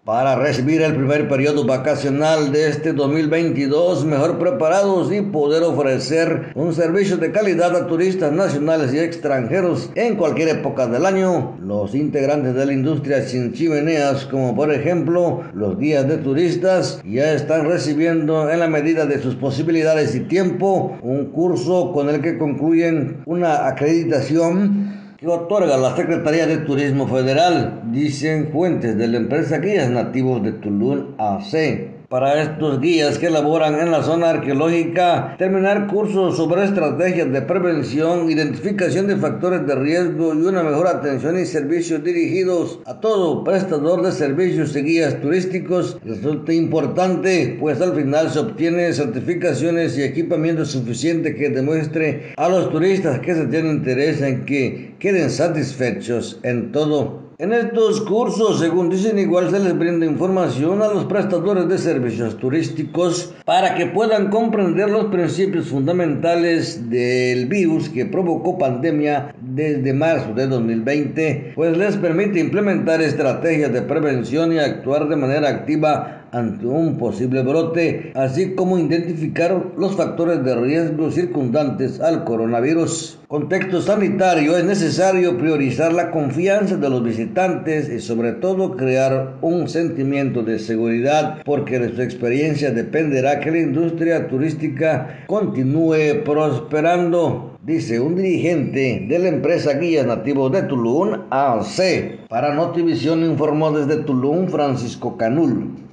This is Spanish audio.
para recibir el primer periodo vacacional de este 2022 mejor preparados y poder ofrecer un servicio de calidad a turistas nacionales y extranjeros en cualquier época del año. Los integrantes de la industria sin chimeneas, como por ejemplo los guías de turistas, ya están recibiendo en la medida de sus posibilidades y tiempo un curso con el que concluyen una acreditación que otorga la Secretaría de Turismo Federal, dicen fuentes de la empresa Guías Nativos de Tulum AC. Para estos guías que laboran en la zona arqueológica, terminar cursos sobre estrategias de prevención, identificación de factores de riesgo y una mejor atención y servicios dirigidos a todo prestador de servicios y guías turísticos resulta importante, pues al final se obtienen certificaciones y equipamiento suficiente que demuestre a los turistas que se tiene interés en que queden satisfechos en todo. En estos cursos, según dicen, igual se les brinda información a los prestadores de servicios turísticos para que puedan comprender los principios fundamentales del virus que provocó pandemia desde marzo de 2020, pues les permite implementar estrategias de prevención y actuar de manera activa ante un posible brote, así como identificar los factores de riesgo circundantes al coronavirus. Contexto sanitario: es necesario priorizar la confianza de los visitantes y sobre todo crear un sentimiento de seguridad, porque de su experiencia dependerá que la industria turística continúe prosperando, dice un dirigente de la empresa Guías Nativos de Tulum AC. Para Notivisión informó desde Tulum Francisco Canul.